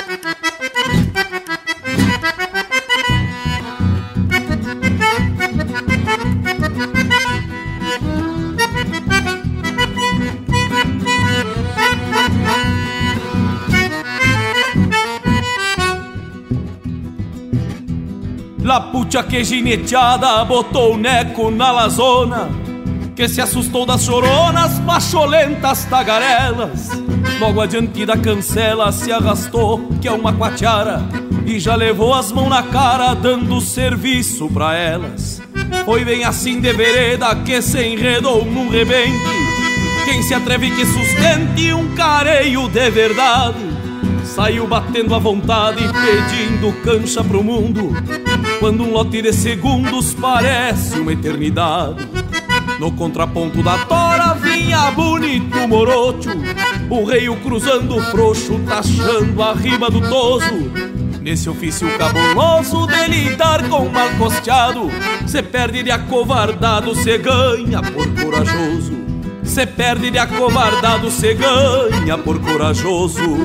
La pucha que gineteada botou o neco na lazona, que se assustou das choronas, pacholentas tagarelas. Logo adiante da cancela se arrastou, que é uma quatiara, e já levou as mãos na cara, dando serviço pra elas. Foi bem assim de vereda que se enredou num rebente. Quem se atreve que sustente um careio de verdade, saiu batendo à vontade, pedindo cancha pro mundo, quando um lote de segundos parece uma eternidade. No contraponto da tora vinha bonito morocho, o reio cruzando o frouxo, taxando a rima do toso. Nesse ofício cabuloso de lidar com o mal costeado, cê perde de acovardado, cê ganha por corajoso. Cê perde de acovardado, cê ganha por corajoso.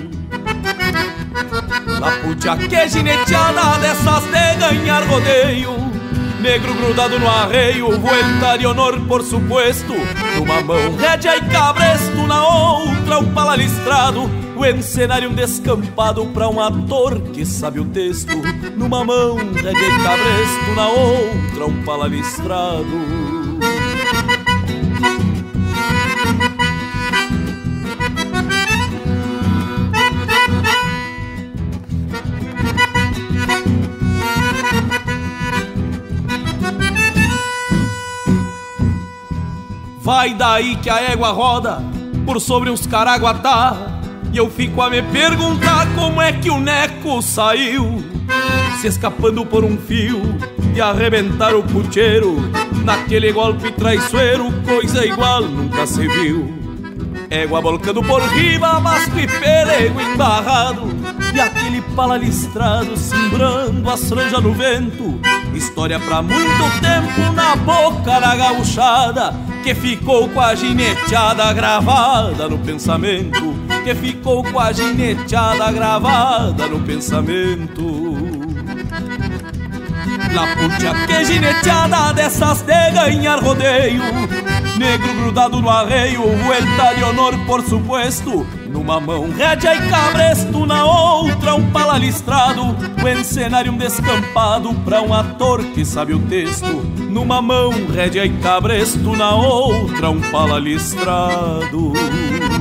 La pucha que gineteada dessas de ganhar rodeio, negro grudado no arreio, vuelta de honor por supuesto. Numa mão rédea e cabresto, na outra um pala listrado, o encenário um descampado pra um ator que sabe o texto. Numa mão rédea e cabresto, na outra um pala listrado. Vai daí que a égua roda por sobre uns caraguatá, e eu fico a me perguntar como é que o neco saiu, se escapando por um fio e arrebentar o pucheiro. Naquele golpe traiçoeiro, coisa igual nunca se viu. Égua volcando por riba, basco e pelego embarrado, e aquele pala listrado cimbrando as franjas no vento. História pra muito tempo na boca da gauchada, que ficou com a gineteada gravada no pensamento. Que ficou com a gineteada gravada no pensamento. La pucha que gineteada dessas de ganhar rodeio, negro grudado no arreio, vuelta de honor por supuesto. Numa mão rédea e cabresto, na outra um pala listrado, o encenário um descampado pra um ator que sabe o texto. Numa mão rédea e cabresto, na outra um pala listrado.